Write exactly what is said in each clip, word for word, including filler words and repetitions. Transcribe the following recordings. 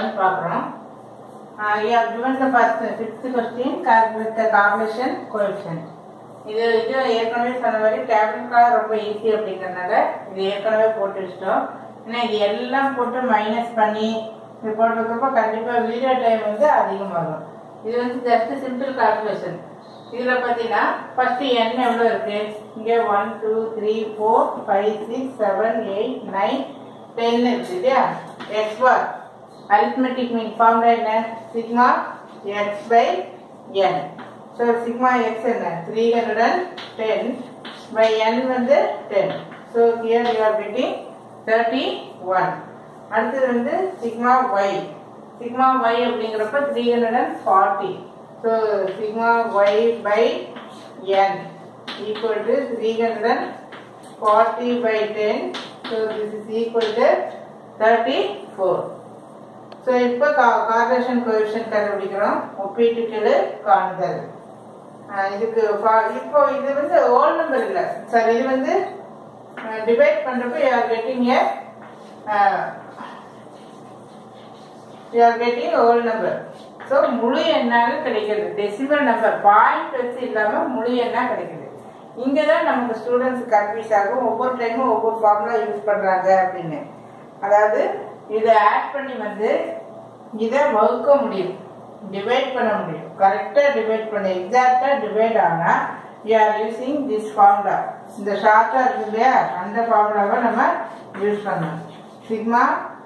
eleven பார்க்குறோம். You have given the first fifth question, calculate the correlation coefficient. இது இது ஏற்கனவே சொன்ன மாதிரி டேப்லெட்காக ரொம்ப ஈஸி அப்படிங்கிறதுனால இது ஏற்கனவே போட்டு வச்சிட்டோம். ஏன்னா இது எல்லாம் போட்டு மைனஸ் பண்ணி இது போட்டிருக்கப்போ கண்டிப்பாக வீடியோ டைம் வந்து அதிகமாகும். இது வந்து ஜஸ்ட் சிம்பிள் கால்குலேஷன். இதில் பார்த்தீங்கன்னா ஃபஸ்ட்டு எண் எவ்வளோ இருக்குது? இங்கே one two three four five six seven eight nine ten இருக்குது இல்லையா? X bar arithmetic mean formula என்ன? Sigma x by n. So sigma x என்ன? Three hundred and ten by n வந்து ten. So here you are getting thirty one. அடுத்தது வந்து sigma y. Sigma y அப்படிங்கிறப்ப three hundred and forty. So sigma y by n equal to three hundred and forty by ten. So this is equal to thirty four. So இப்போ correlation coefficient கண்டுபிடிக்கிறோம். ஒப்பீட்டுக்கெழு காணுதல். இதுக்கு இப்போ இது வந்து whole number இல்லை சார், இது வந்து டிவைட் பண்ணுறப்ப you are getting a you are getting whole number. So முழு எண்ணாக கிடைக்கிறது. டெசிமல் நம்பர் பாயிண்ட் வச்சு இல்லாமல் முழு எண்ணாக கிடைக்குது. இங்கே தான் நமக்கு ஸ்டூடெண்ட்ஸ் கன்ஃபியூஸ் ஆகும். ஒவ்வொரு டைமும் ஒவ்வொரு ஃபார்முலா யூஸ் பண்ணுறாங்க அப்படின்னு. அதாவது இதை ஆட் பண்ணி வந்து இதை வகுக்க முடியும், டிவைட் பண்ண முடியும். கரெக்டாக டிவைட் பண்ண எக்ஸாக்டாக டிவைட் ஆனால் you are using this formula. இந்த ஷார்ட்டாக இருக்கு இல்லையா, அந்த ஃபார்முலாவை நம்ம யூஸ் பண்ணணும். சிக்மா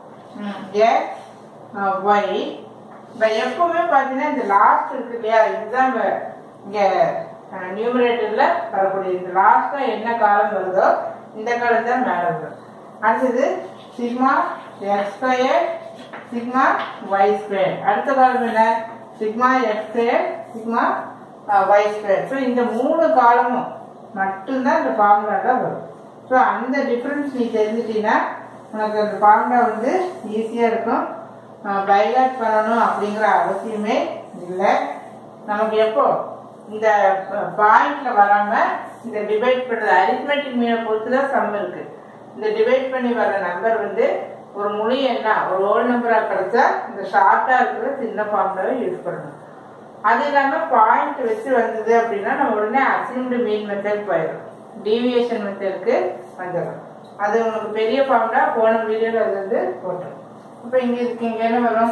எக்ஸ் ஒய் இப்போ எப்பவுமே பார்த்தீங்கன்னா இந்த லாஸ்ட் இருக்கு இல்லையா, இதுதான் இங்கே நியூமரேட்டரில் வரக்கூடிய. இந்த லாஸ்ட்டாக என்ன காலம் வருதோ இந்த காலம் தான் மேலே வரும். அடுத்தது sigma x square sigma y square. அடுத்த காலம் என்ன? Sigma x square sigma y square. So இந்த மூணு காலமும் மட்டும்தான் இந்த ஃபார்முலாவில் வரும். ஸோ அந்த டிஃப்ரென்ஸ் நீ தெரிஞ்சிட்டீங்கன்னா உனக்கு அந்த ஃபார்முலா வந்து ஈஸியாக இருக்கும். பைலாட் பண்ணணும் அப்படிங்கிற அவசியமே இல்லை. நமக்கு எப்போ இந்த பாயிண்ட்ல வராமல் இந்த டிவைட் பண்ணுற அரித்மெட்டிக் மீனை பொறுத்து தான் சம் இருக்குது. இந்த டிவைட் பண்ணி வர நம்பர் வந்து ஒரு முழு எண்ணா ஒரு ஹோல் நம்பராக கிடைச்சா இந்த ஷார்ட்டாக இருக்கிற சின்ன ஃபார்முலாவை யூஸ் பண்ணணும். அது இல்லாமல் பாயிண்ட் வச்சு வந்தது அப்படின்னா நம்ம உடனே அசிம்டு மீன் மெத்தட் போயிடும், டீவியேஷன் மெத்தடுக்கு வந்துடும். அது உங்களுக்கு பெரிய ஃபார்முலா போன வீடியோவில் அது வந்து போட்டோம். இப்போ இங்கே இருக்கு, இங்கே என்ன வரும்?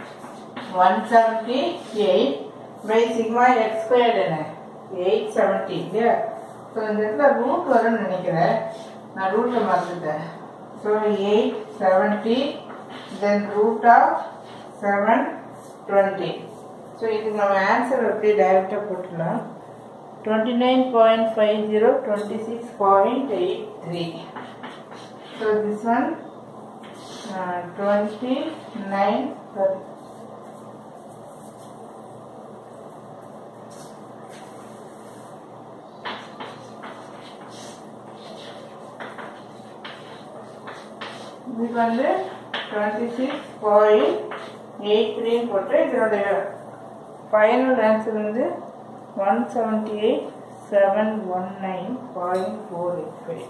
One seventy eight by sigma x squared என்ன? எயிட் செவன்டி இல்லையா? ஸோ இந்த இடத்துல ரூட் வரும்னு நினைக்கிறேன், நான் ரூட்டை மறந்துட்டேன். So eight seventy then root of seven twenty. So இதுக்கு நம்ம ஆன்சர் அப்படியே டைரெக்டாக போட்டுடலாம். Twenty nine point five zero twenty six point eight three. So this one twenty nine இதுக்கு வந்து டுவெண்ட்டி சிக்ஸ் பாயிண்ட் எயிட் த்ரீன்னு போட்டு இதனுடைய ஃபைனல் ஆன்சர் வந்து one seventy eight seven one nine point four eight five.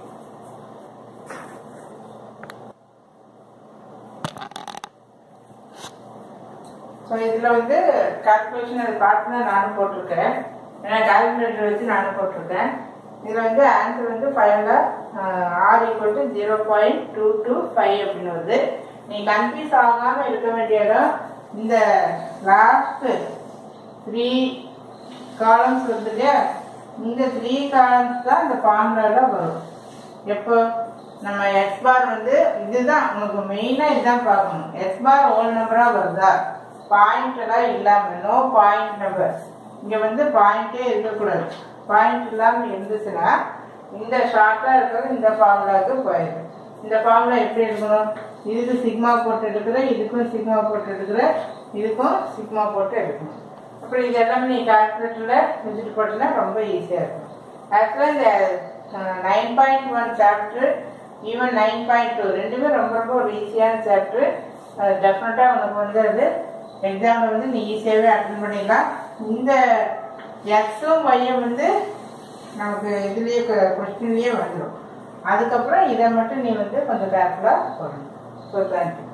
So இதில் வந்து calculation அதை பார்த்து தான் நானும் போட்டிருக்கேன், ஏன்னா கால்குலேட்டர் வச்சு நானும் போட்டிருக்கேன். இதில் வந்து ஆன்சர் வந்து ஃபைனலாக r equal to zero point two two five அப்படின்னு வருது. நீ கன்ஃபியூஸ் ஆகாமல் இருக்க வேண்டிய இடம் இந்த லாஸ்ட்டு த்ரீ காலம்ஸ் வருது இல்லையா, இந்த த்ரீ காலம்ஸ் தான் இந்த ஃபார்முலாவில் வரும். எப்போ நம்ம எக்ஸ் பார் வந்து இதுதான் உங்களுக்கு மெயினாக இதுதான் பார்க்கணும். எக்ஸ் பார் ஹோல் நம்பராக வருதா, பாயிண்ட் எல்லாம் இல்லாமல் நோ பாயிண்ட் நம்பர். இங்கே வந்து பாயிண்டே இருக்கக்கூடாது. பாயிண்ட் இல்லாமல் இருந்துச்சுன்னா இந்த ஷார்ட்டாக இருக்கிறது இந்த ஃபார்முலாவுக்கு போயிடும். இந்த ஃபார்முலா எப்படி எடுக்கணும்? இதுக்கு சிக்மா போட்டு எடுக்கிற, இதுக்கும் சிக்மா போட்டு எடுக்கிற, இதுக்கும் சிக்மா போட்டு எடுக்கணும். அப்புறம் இது எல்லாமே நீ கால்குலேட்டரில் வச்சுட்டு போட்டீங்கன்னா ரொம்ப ஈஸியாக இருக்கும். ஆக்சுவலாக இந்த nine point one chapter even nine point two ரெண்டுமே ரொம்ப ரொம்ப ஒரு ஈஸியான சாப்டர். டெஃபினட்டாக உனக்கு வந்து அது எக்ஸாமில் வந்து நீ ஈஸியாகவே அட்டன் பண்ணிடலாம். இந்த எக்ஸும் ஒய்யும் வந்து நமக்கு இதுலேயே கொஸ்டின்லேயே வந்துடும். அதுக்கப்புறம் இதை மட்டும் நீ வந்து கொஞ்சம் கேர்ஃபுல்லாக போடணும். So thank you.